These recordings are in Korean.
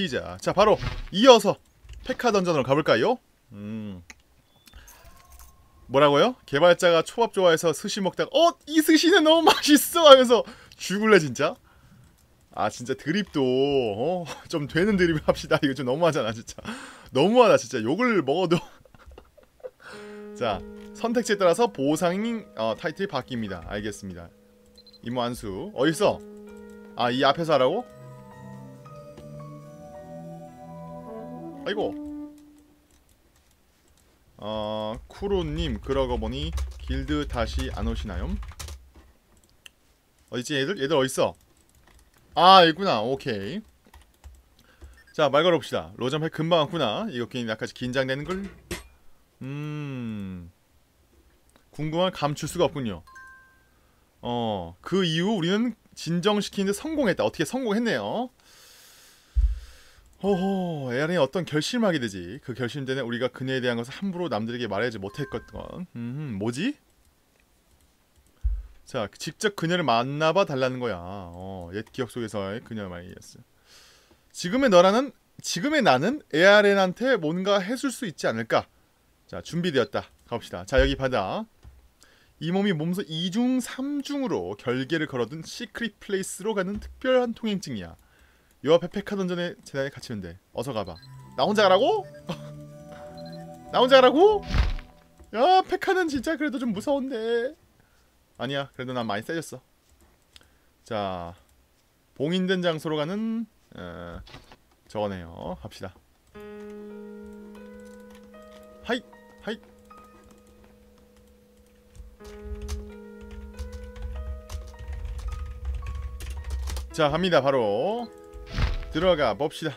시키자. 자, 바로 이어서 페카 던전으로 가볼까요? 뭐라고요? 개발자가 초밥 좋아해서 스시 먹다가 이 스시는 너무 맛있어 하면서 죽을래 진짜? 아 진짜 드립도 좀 되는 드립을 합시다. 이거 좀 너무하잖아 진짜. 너무하다 진짜. 욕을 먹어도 자, 선택지에 따라서 보상 타이틀이 바뀝니다. 알겠습니다. 임무 안수 어딨어? 아, 이 앞에서 하라고? 아이고. 쿠로님, 그러고 보니 길드 다시 안 오시나요? 어딨지 얘들? 얘들 어딨어? 아, 있구나. 오케이. 자, 말 걸어봅시다. 로잠 금방 왔구나. 이거 괜히 약간 긴장되는걸? 궁금한 감출 수가 없군요. 그 이후 우리는 진정시키는데 성공했다. 어떻게 성공했네요. 호호, 에아린이 어떤 결심을 하게 되지. 그 결심 때문에 우리가 그녀에 대한 것을 함부로 남들에게 말하지 못했건. 뭐지? 자, 직접 그녀를 만나봐 달라는 거야. 옛 기억 속에서의 그녀 말이었어. 지금의 나는 에아린한테 뭔가 해줄 수 있지 않을까? 자, 준비되었다. 가봅시다. 자, 여기 바다. 이 몸이 몸소 2중 3중으로 결계를 걸어둔 시크릿 플레이스로 가는 특별한 통행증이야. 요 앞에 페카 던전에 재단에 갇히면 돼. 어서 가봐. 나 혼자 가라고? 나 혼자 가라고? 야, 페카는 진짜 그래도 좀 무서운데. 아니야, 그래도 난 많이 세졌어. 자, 봉인된 장소로 가는 저거네요. 갑시다. 하이 하이. 자, 갑니다. 바로 들어가 봅시다.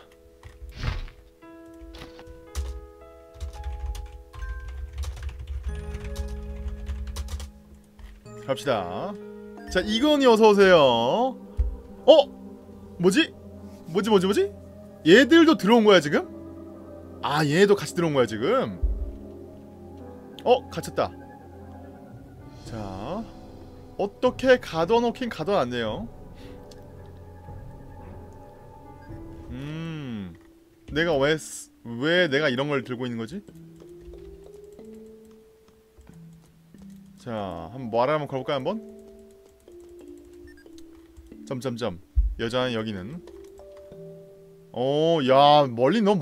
갑시다. 자, 이건이 어서오세요. 뭐지? 뭐지? 얘들도 들어온 거야 지금? 아, 얘도 같이 들어온 거야 지금? 갇혔다. 자, 어떻게 가둬놓긴 가둬놨네요. 내가 왜 내가 이런 걸 들고 있는 거지? 자, 한번 뭐 한번 걸어볼까요 한번? 점점점. 여자는 여기는. 야, 멀리 너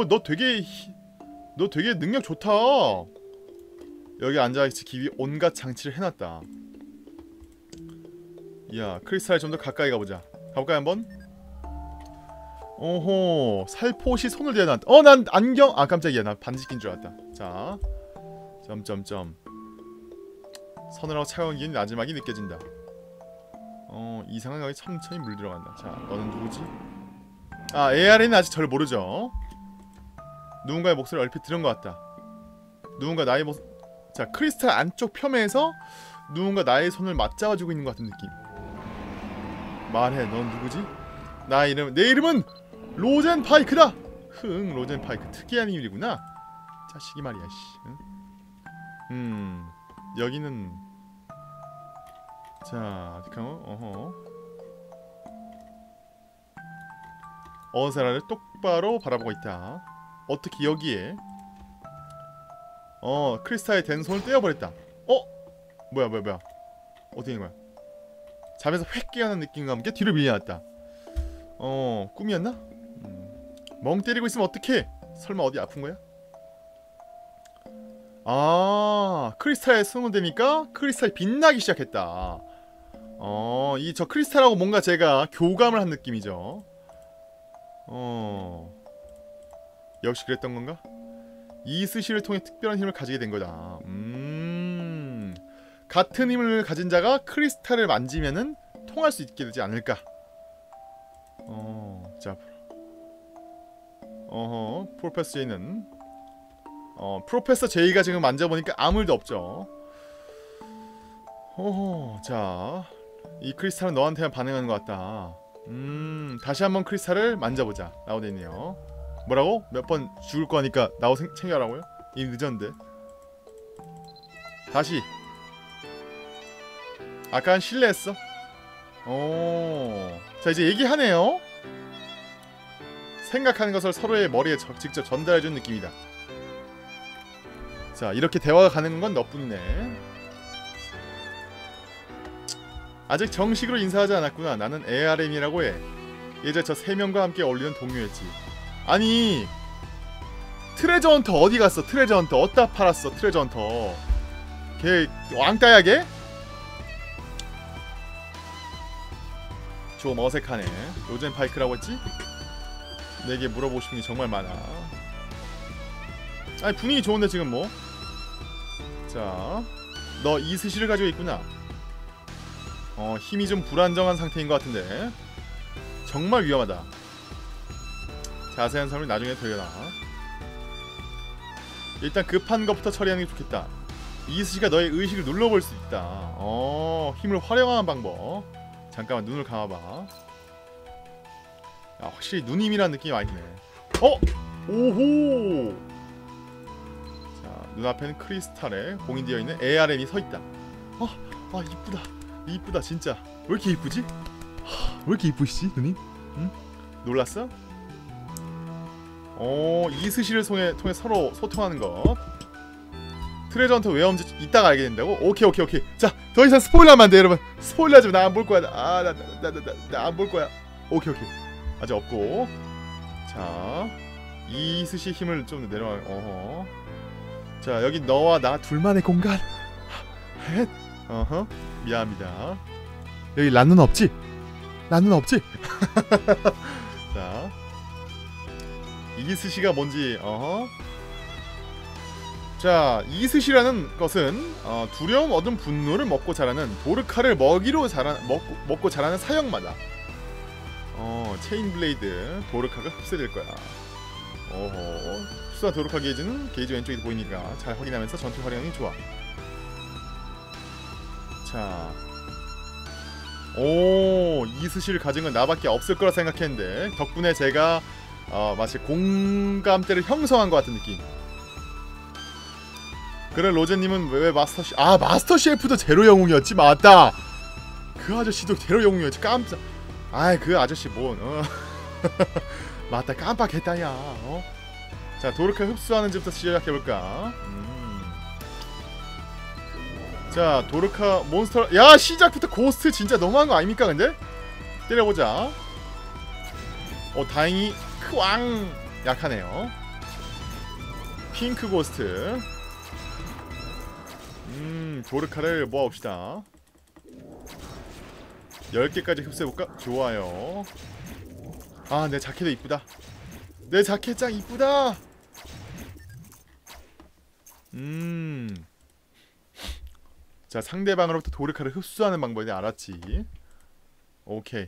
되게 능력 좋다. 여기 앉아있지 위해 온갖 장치를 해놨다. 야, 크리스탈에 좀 더 가까이 가보자. 가볼까요 한번? 오호, 살포시 손을 대놨다. 난 안경. 아, 깜짝이야. 나 반지 낀 줄 알았다. 자, 점점점. 서늘하고 차가운 기운이 나지막이 느껴진다. 이상한 감이 천천히 물들어간다. 자, 너는 누구지? 아, AR는 아직 저를 모르죠. 누군가의 목소리를 얼핏 들은 것 같다. 누군가 나의 자, 크리스탈 안쪽 표면에서 누군가 나의 손을 맞잡아주고 있는 것 같은 느낌. 말해, 넌 누구지? 내 이름은 로젠파이크다. 로젠파이크. 특이한 이름이구나. 자식이 말이야, 씨. 응? 여기는 자, 어허. 어사라를 똑바로 바라보고 있다. 어떻게 여기에 크리스탈의 된 손을 떼어버렸다. 뭐야. 어떻게 된 거야? 잠에서 획 깨어난 느낌과 함께 뒤로 밀려났다. 꿈이었나? 멍 때리고 있으면 어떡해? 설마 어디 아픈 거야? 아, 크리스탈에 손을 대니까 크리스탈이 빛나기 시작했다. 저 크리스탈하고 뭔가 제가 교감을 한 느낌이죠. 역시 그랬던 건가? 이 스시를 통해 특별한 힘을 가지게 된 거다. 같은 힘을 가진 자가 크리스탈을 만지면은 통할 수 있게 되지 않을까? 자, 프로페서 제이는 프로페서 제이가 지금 만져보니까 아무 일도 없죠. 자, 이 크리스탈은 너한테만 반응하는 것 같다. 다시 한번 크리스탈을 만져보자. 라고 되네요. 뭐라고? 몇 번 죽을 거니까 나오 챙겨라고요? 이미 늦었는데. 다시. 아까는 실례했어. 자, 이제 얘기하네요. 생각하는 것을 서로의 머리에 직접 전달해준 느낌이다. 자, 이렇게 대화가 가능한 건 너뿐이네. 아직 정식으로 인사하지 않았구나. 나는 ARM이라고 해. 예전에 저 3명과 함께 어울리는 동료였지. 아니, 트레저 헌터 어디 갔어? 트레저 헌터 어디다 팔았어? 트레저 헌터 걔 왕따야 걔? 좀 어색하네. 로젠 파이크라고 했지? 내게 물어보고 싶은 게 정말 많아. 아니 분위기 좋은데 지금 뭐. 자, 너 이스시를 가지고 있구나. 힘이 좀 불안정한 상태인 것 같은데 정말 위험하다. 자세한 설명 나중에 들려라. 일단 급한 것부터 처리하는 게 좋겠다. 이스시가 너의 의식을 눌러볼 수 있다. 힘을 활용하는 방법. 잠깐만 눈을 감아봐. 야, 확실히 누님이라는 느낌이 많이 드네. 오호! 자, 눈앞에는 크리스탈에 봉인되어 있는 ARM이 서있다. 이쁘다. 이쁘다 진짜. 왜 이렇게 이쁘지? 왜 이렇게 이쁘시지 누님? 응? 놀랐어? 이스시를 통해 서로 소통하는 것. 트레저 헌터 왜 없는지 이따가 알게 된다고? 오케이. 자, 더 이상 스포일러하면 안 돼 여러분. 스포일러하지 마. 나 안 볼 거야. 나 안 볼 거야. 오케이. 아직 없고. 자, 이스시 힘을 좀 내려와. 자, 여기 너와 나 둘만의 공간. 미안합니다. 여기 란는 없지? 란는 없지? 자, 이스시가 뭔지. 자, 이스시라는 것은 두려움 얻은 분노를 먹고 자라는 도르카를 먹이로 먹고 자라는 사형마다. 체인 블레이드 도르카가 흡수될 거야. 흡수한 도르카 게이지는 게이지 왼쪽에 보이니까 잘 확인하면서 전투 활용이 좋아. 자, 이스시를 가진 건 나밖에 없을 거라 생각했는데 덕분에 제가 마치 공감대를 형성한 것 같은 느낌. 그래, 로제님은 왜 마스터 셰프도 제로 영웅이었지? 맞다. 그 아저씨도 제로 영웅이었지. 깜짝. 그 아저씨 뭔. 맞다, 깜빡했다 야. 자, 도르카 흡수하는 집부터 시작해볼까. 자, 도르카 몬스터. 야, 시작부터 고스트 진짜 너무한 거 아닙니까 근데? 때려보자. 다행히 크왕 약하네요. 핑크 고스트. 도르카를 모아봅시다. 10개까지 흡수해볼까? 좋아요. 내 자켓도 이쁘다. 내 자켓 짱 이쁘다. 자, 상대방으로부터 도르카를 흡수하는 방법이 알았지. 오케이.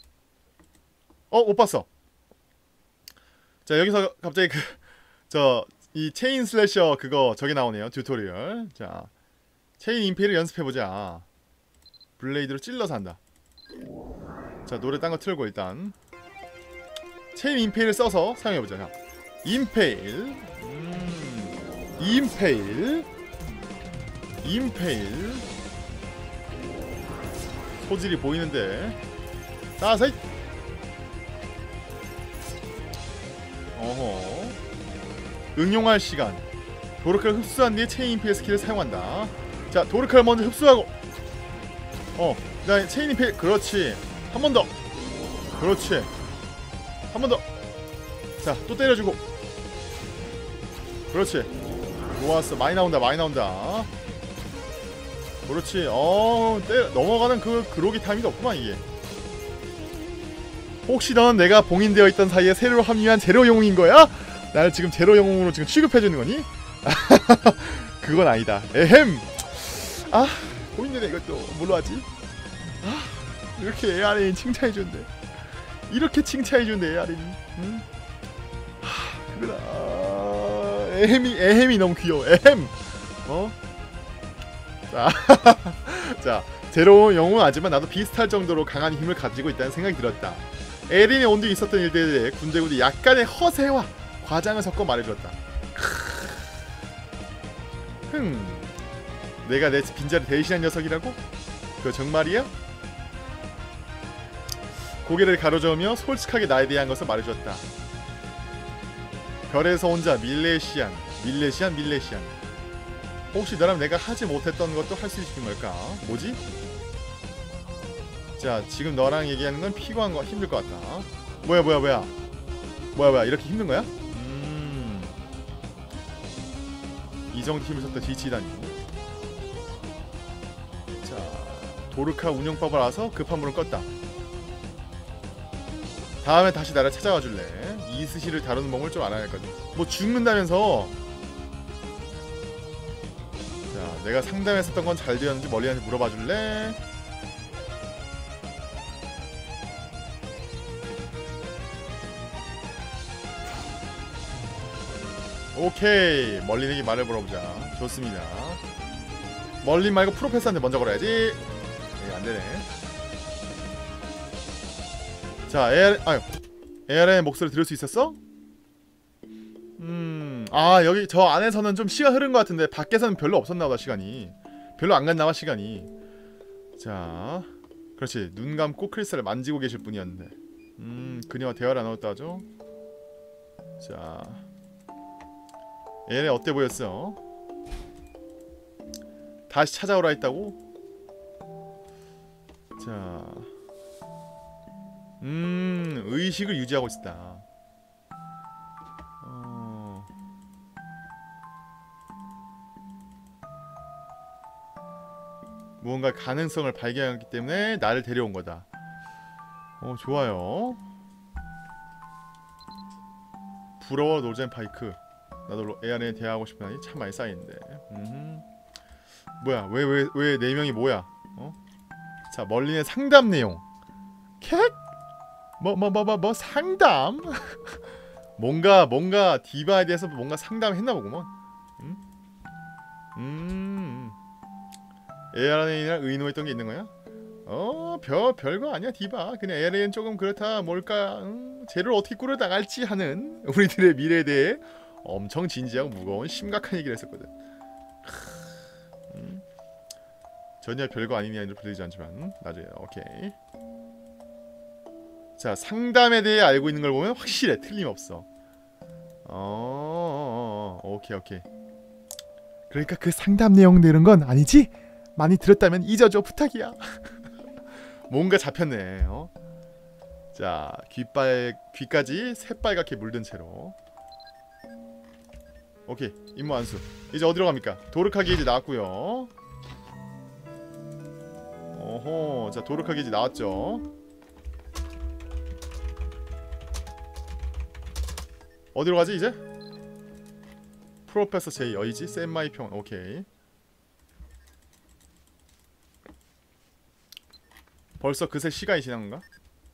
못 봤어. 자, 여기서 갑자기 이 체인 슬래셔 저게 나오네요. 튜토리얼. 자, 체인 임페일을 연습해보자. 블레이드로 찔러서 한다. 자, 노래 딴 거 틀고 일단 체인 임페일을 써서 사용해보자. 자, 임페일. 임페일. 소질이 보이는데. 따사이. 응용할 시간. 도르카를 흡수한 뒤에 체인 임페일 스킬을 사용한다. 자, 도르카를 먼저 흡수하고 그다음에 체인 임페일. 그렇지. 한 번 더. 그렇지. 한 번 더. 자, 또 때려주고. 그렇지. 좋았어. 많이 나온다. 그렇지. 넘어가는 그로기 타임이 없구만 이게. 혹시 넌 내가 봉인되어 있던 사이에 새로 합류한 제로 영웅인 거야? 나를 지금 제로 영웅으로 지금 취급해주는 거니? 그건 아니다. 에헴. 보이네 이것도. 뭘로 하지? 이렇게 ARM이 칭찬해준대. 이렇게 칭찬해준대 ARM이. 응? 그거다. 에헴이 너무 귀여워. 에헴. 자, 제로 영웅은 아니지만 나도 비슷할 정도로 강한 힘을 가지고 있다는 생각이 들었다. 에린의 온뒤에 있었던 일들에 대해 군대군이 약간의 허세와 과장을 섞어 말해주었다. 내가 내 빈자를 대신한 녀석이라고? 그거 정말이야? 고개를 가로저으며 솔직하게 나에 대한 것을 말해주었다. 별에서 혼자 밀레시안. 혹시 너라면 내가 하지 못했던 것도 할 수 있는 걸까? 뭐지? 자, 지금 너랑 얘기하는 건 피곤한 거 힘들 것 같다. 뭐야 이렇게 힘든 거야? 이 정도 힘을 썼다 지치다니. 자, 도르카 운영법을 알아서 급한 불을 껐다. 다음에 다시 나를 찾아와 줄래? 이스시를 다루는 법을 좀 알아야 할거든. 뭐 죽는다면서. 자, 내가 상담했었던 건 잘 되었는지 멀리한테 물어봐 줄래? 오케이, 멀린에게 말을 물어보자. 좋습니다. 멀린 말고 프로페서한테 먼저 걸어야지. 네, 안되네. 자, AR의 목소리 들을 수 있었어? 아, 여기 저 안에서는 좀 시간 흐른 것 같은데 밖에서는 별로 없었나보다. 시간이 별로 안 갔나봐. 시간이. 자, 그렇지. 눈 감고 크리스탈을 만지고 계실 분이었는데 그녀와 대화를 나눴다 하죠. 자, 얘네 어때 보였어? 다시 찾아오라 했다고? 자, 의식을 유지하고 있다. 무언가 가능성을 발견했기 때문에 나를 데려온 거다. 좋아요. 부러워 노젠 파이크. 나도 AR에 대화하고 싶은 참 많이 쌓이는데. 뭐야, 왜 4명이 뭐야? 자, 멀린의 상담 내용. 캣? 뭐 상담? 뭔가 디바에 대해서 뭔가 상담했나 보구먼. ARN이랑 의논했던 게 있는 거야? 별거 아니야 디바. 그냥 ARN 조금 그렇다 뭘까. 쟤를 어떻게 꾸려나갈지 하는 우리들의 미래에 대해 엄청 진지하고 무거운 심각한 얘기를 했었거든. 전혀 별거 아니냐로 들리지 않지만 나중에. 오케이. 자, 상담에 대해 알고 있는 걸 보면 확실해. 틀림없어. 오케이. 그러니까 그 상담 내용 들은 건 아니지? 많이 들었다면 잊어줘. 부탁이야. 뭔가 잡혔네. 자, 귀까지 새빨갛게 물든 채로. 오케이, 임무 완수. 이제 어디로 갑니까? 도르카 게이지 나왔고요. 어허, 자, 도르카 게이지 나왔죠. 어디로 가지 이제? 프로페서 제이 어이지? 샌마이 평. 오케이. 벌써 그새 시간이 지난 건가?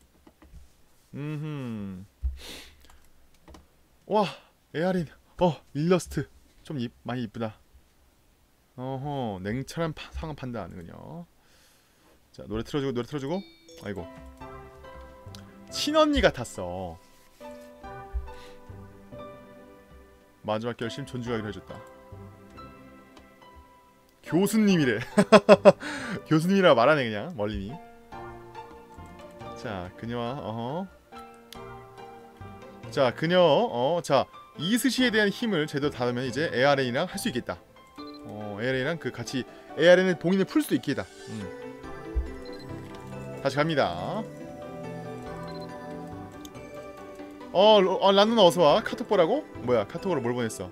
와, 에아린. 일러스트 좀 많이 이쁘다. 어허, 냉철한 상황 판단하는군요. 자, 노래 틀어주고. 아이고, 친언니 같았어. 마지막 결심 존중하기로 해줬다. 교수님이래. 교수님이라 말하네 그냥 멀리니. 자, 그녀와 자, 그녀 자, 이스시에 대한 힘을 제대로 다루면 이제 ARN이랑 할 수 있겠다. ARN이랑 그 같이 ARN의 봉인을 풀 수도 있겠다. 다시 갑니다. 란누나 어서와. 카톡 보라고? 뭐야, 카톡으로 뭘 보냈어?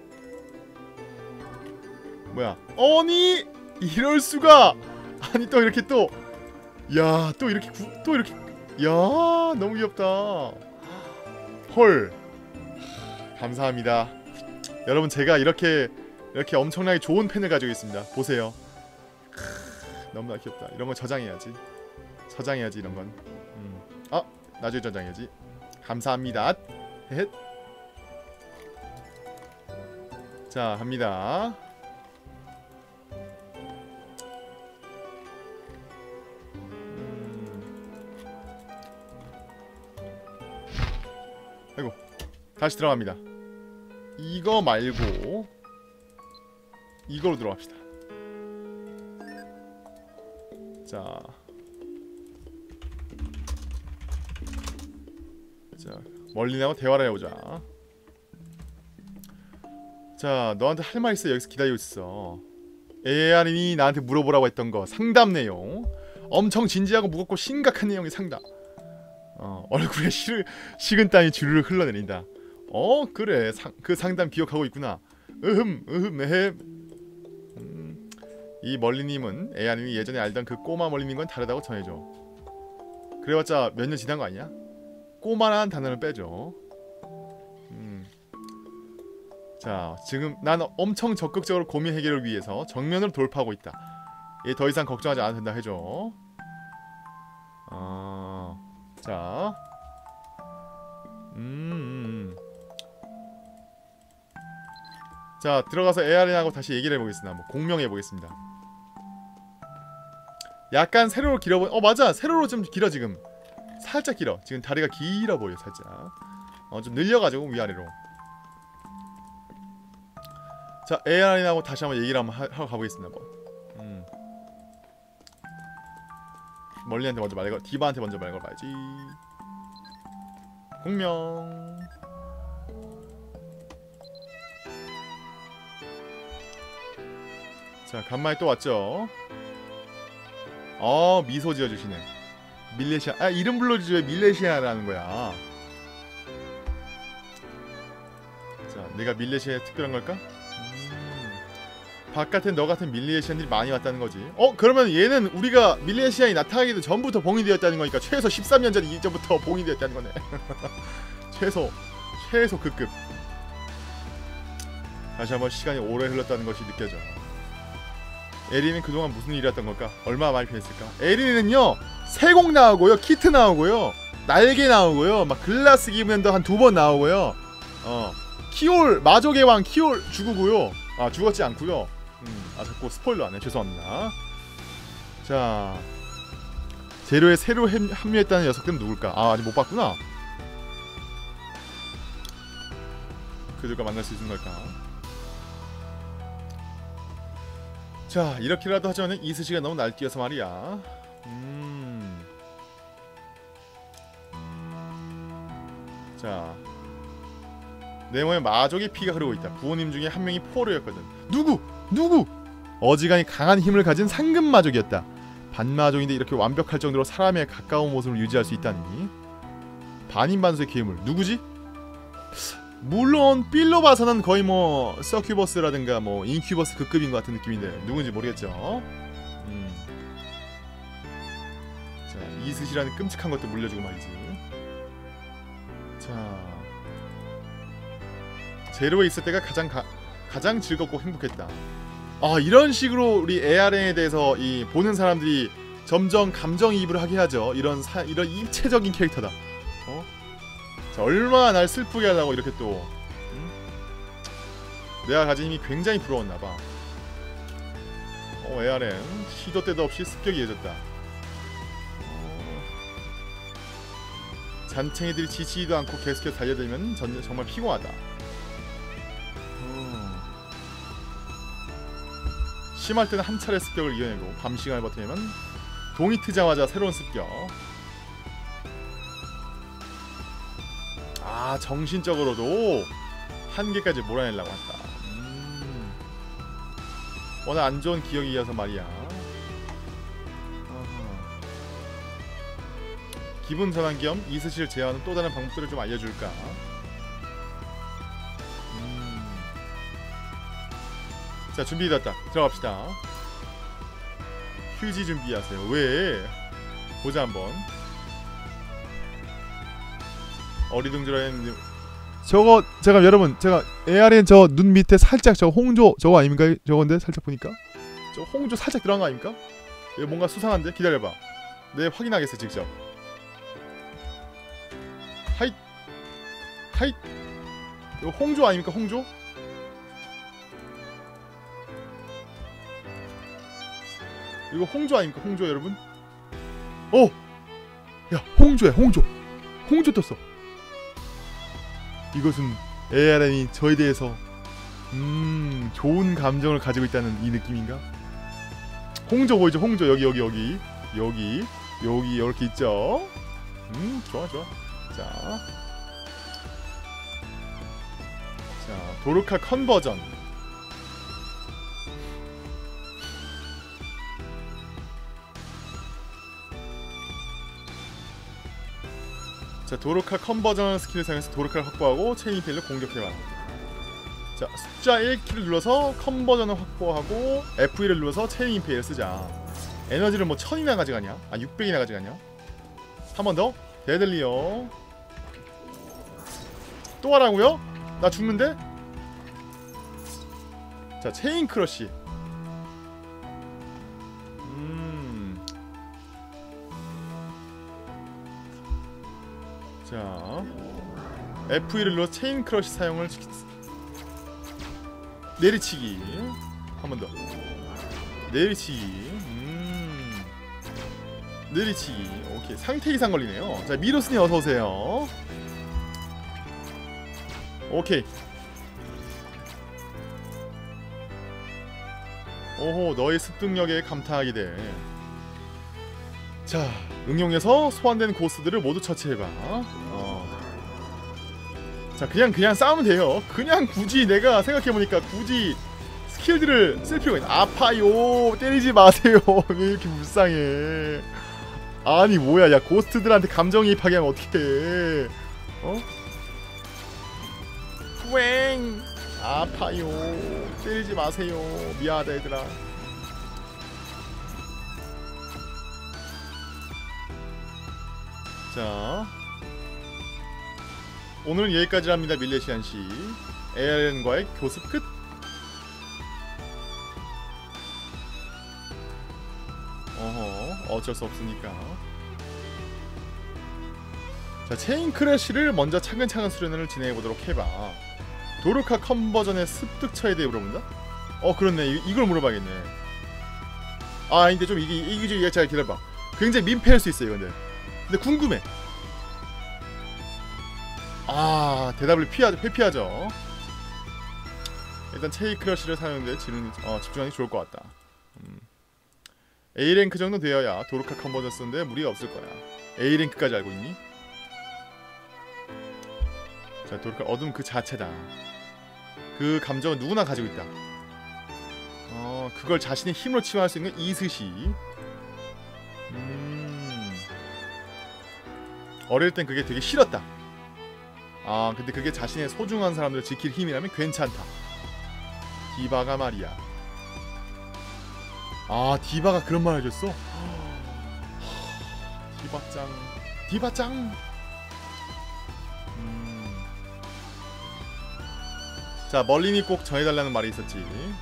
뭐야, 아니 이럴수가. 아니 또 이렇게 또, 야, 또 이렇게 야, 너무 귀엽다. 헐, 감사합니다. 여러분, 제가 이렇게 엄청나게 좋은 펜을 가지고 있습니다. 보세요. 너무나 귀엽다. 이런 거 저장해야지 이런 건. 나중에 저장해야지. 감사합니다. 헷. 자, 합니다. 아이고, 다시 들어갑니다. 이거 말고 이걸로 들어갑시다. 자, 멀린하고 대화를 해보자. 자, 너한테 할 말 있어. 여기서 기다리고 있어. AR이 나한테 물어보라고 했던 거 상담 내용. 엄청 진지하고 무겁고 심각한 내용의 상담. 얼굴에 식은땀이 주르륵 흘러내린다. 그래. 그 상담 기억하고 있구나. 이 멀리님은 AR이 예전에 알던 그 꼬마 멀리님과는 다르다고 전해줘. 그래봤자 몇 년 지난 거 아니야? 꼬마라는 단어를 빼줘. 자, 지금 난 엄청 적극적으로 고민 해결을 위해서 정면으로 돌파하고 있다. 얘 더 이상 걱정하지 않아도 된다 해줘. 자, 자, 들어가서 AR하고 다시 얘기를 해보겠습니다. 뭐 공명해보겠습니다. 약간 세로로 길어 맞아, 세로로 좀 길어. 지금 살짝 길어. 지금 다리가 길어 보여. 살짝 좀 늘려가지고 위아래로. 자, AR하고 다시 한번 얘기를 한번 하고 가보겠습니다. 멀리한테 먼저 말걸, 디바한테 먼저 말걸 봐야지. 공명. 자, 간만에 또 왔죠. 미소 지어주시네. 밀레시아. 이름 불러주지 왜 밀레시아라는 거야. 자, 내가 밀레시아에 특별한 걸까? 바깥에 너 같은 밀레시안들이 많이 왔다는 거지. 그러면 얘는 우리가 밀레시안이 나타나기도 전부터 봉인이 되었다는 거니까 최소 13년 전 이전부터 봉인이 되었다는 거네. 최소 급급. 다시 한번 시간이 오래 흘렀다는 것이 느껴져. 에린은 그동안 무슨 일이 했던 걸까? 얼마나 많이 변했을까? 에린은요, 세공 나오고요, 키트 나오고요, 날개 나오고요, 막 글라스 기브랜더 한 2번 나오고요. 키올, 마족의 왕 키올 죽으고요. 죽었지 않고요. 자꾸 스포일러 안해. 죄송합니다. 자, 제로에 새로 합류했다는 녀석들은 누굴까? 아직 못 봤구나. 그들과 만날 수 있는 걸까? 자, 이렇게라도 하자면 이스시가 너무 날뛰어서 말이야. 자, 내 몸에 마족의 피가 흐르고 있다. 부모님 중에 한 명이 포로였거든. 누구? 어지간히 강한 힘을 가진 상금 마족이었다. 반마족인데 이렇게 완벽할 정도로 사람에 가까운 모습을 유지할 수 있다니. 반인반수의 괴물 누구지? 물론 빌로 봐서는 거의 뭐 서큐버스라든가 뭐 인큐버스 그 급인 것 같은 느낌인데 누군지 모르겠죠. 자, 이스시라는 끔찍한 것도 물려주고 말이지. 자, 제로에 있을 때가 가장 즐겁고 행복했다. 이런 식으로 우리 ARN에 대해서 이 보는 사람들이 점점 감정이입을 하게 하죠. 이런 입체적인 캐릭터다. 자, 얼마나 날 슬프게 하려고 이렇게 또 내가 가진 힘이 굉장히 부러웠나봐. ARN 시도 때도 없이 습격이 이어졌다. 잔챙이들이 지치지도 않고 계속해서 달려들면 정말 피곤하다. 심할 때는 한 차례 습격을 이겨내고 밤 시간을 버티면 동이 트자마자 새로운 습격. 정신적으로도 한계까지 몰아내려고 한다. 워낙 안 좋은 기억이 이어서 말이야. 기분 전환 겸 이스시를 제어하는 또 다른 방법들을 좀 알려줄까? 자, 준비됐다. 들어갑시다. 휴지 준비하세요. 왜? 보자 한번. 어리둥절한 저거 여러분 제가 ARN 저 눈 밑에 살짝 저 홍조 저거 아닙니까? 저건데 살짝 보니까 저 홍조 살짝 들어간 거 아닙니까? 이거 뭔가 수상한데? 기다려봐. 네, 확인하겠어 직접. 하잇 이거 홍조 아닙니까? 홍조? 이거 홍조 아닙니까? 홍조 여러분? 야, 홍조야. 홍조 떴어. 이것은 ARN이 저에 대해서 좋은 감정을 가지고 있다는 이 느낌인가? 홍조 보이죠? 홍조 여기 이렇게 있죠? 좋아. 자, 도르카 컨버전. 자, 도르카 컨버전 스킬을 사용해서 도르카를 확보하고 체인 임페일을 공격해봐. 자, 숫자 1키를 눌러서 컨버전을 확보하고 F1을 눌러서 체인 임페일을 쓰자. 에너지를 뭐 1000이나 가져가냐? 아, 600이나 가져가냐? 한 번 더. 데들리어. 또 하라고요? 나 죽는데? 자, 체인 크러쉬. 자, F1을 눌러 체인 크러쉬 사용을 내리치기. 한 번 더. 내리치기. 내리치기. 오케이. 상태 이상 걸리네요. 자, 미로스님 어서 오세요. 오케이. 오호, 너의 습득력에 감탄하게 돼. 자, 응용해서 소환된 고스들을 모두 처치해봐. 자, 그냥 싸우면 돼요. 그냥 굳이 내가 생각해보니까 굳이 스킬들을 쓸 필요가 있나. 아파요. 때리지 마세요. 왜 이렇게 불쌍해. 아니 뭐야, 야, 고스트들한테 감정이입하게 하면 어떡해. 어? 웽. 아파요. 때리지 마세요. 미안하다 얘들아. 자, 오늘은 여기까지랍니다. 밀레시안씨. ARN과의 교습 끝. 어허, 어쩔 수 없으니까. 자, 체인 크래쉬를 먼저 차근차근 수련을 진행해보도록 해봐. 도르카 컨버전의 습득처에 대해 물어본다? 그렇네. 이걸 물어봐야겠네. 아, 근데 좀 이게 잘 기다려봐. 굉장히 민폐일 수 있어 이건데. 근데 궁금해. 아, 대답을 회피하죠. 일단 체인 크러쉬를 사용하는데 집중하는 게 좋을 것 같다. A랭크 정도 되어야 도르카 컨버전 쓰는데 무리가 없을 거야. A랭크까지 알고 있니? 자, 도르카 어둠 그 자체다. 그 감정은 누구나 가지고 있다. 그걸 자신의 힘으로 치유할 수 있는 이스시. 어릴 땐 그게 되게 싫었다. 아, 근데 그게 자신의 소중한 사람들을 지킬 힘이라면 괜찮다. 디바가 말이야. 아, 디바가 그런 말 해줬어? 디바짱. 디바짱. 자, 멀린이 꼭 전해달라는 말이 있었지.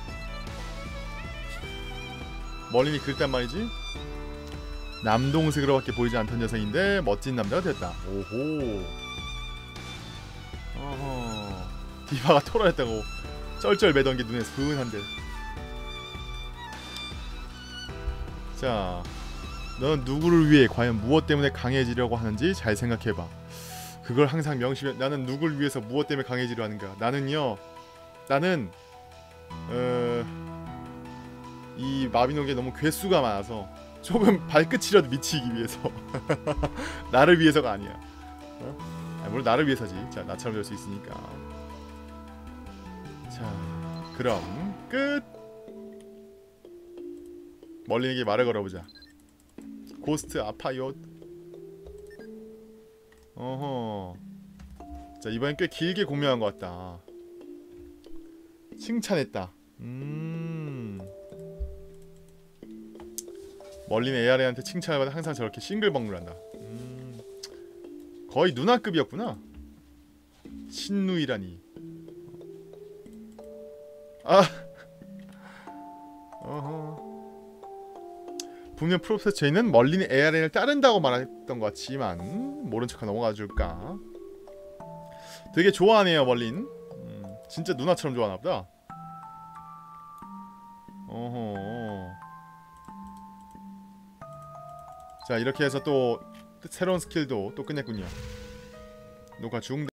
멀린이 그랬단 말이지. 남동생으로밖에 보이지 않던 녀석인데 멋진 남자가 됐다. 오호. 어허. 디바가 토라했다고 쩔쩔 매던 게 눈에 스은한데. 자, 너는 누구를 위해 과연 무엇 때문에 강해지려고 하는지 잘 생각해봐. 그걸 항상 명심해. 나는 누굴 위해서 무엇 때문에 강해지려 하는가. 나는 이 마비노기에 너무 괴수가 많아서 조금 발끝이라도 미치기 위해서. 나를 위해서가 아니야. 물론 나를 위해서지. 자, 나처럼 될 수 있으니까. 자, 그럼 끝. 멀린에게 말을 걸어보자. 고스트 아파요. 어허. 자, 이번엔 꽤 길게 공명한 것 같다. 칭찬했다. 멀린 AR한테 칭찬을 받아 항상 저렇게 싱글벙글 한다. 거의 누나급이었구나. 신누이라니. 아. 어허. 분명 프로페서 제이는 멀린 ARN을 따른다고 말했던 것 같지만 모른 척하고 넘어가 줄까. 되게 좋아하네요 멀린. 진짜 누나처럼 좋아하나 보다. 어허. 자, 이렇게 해서 또 새로운 스킬도 또 끝냈군요. 녹화 중.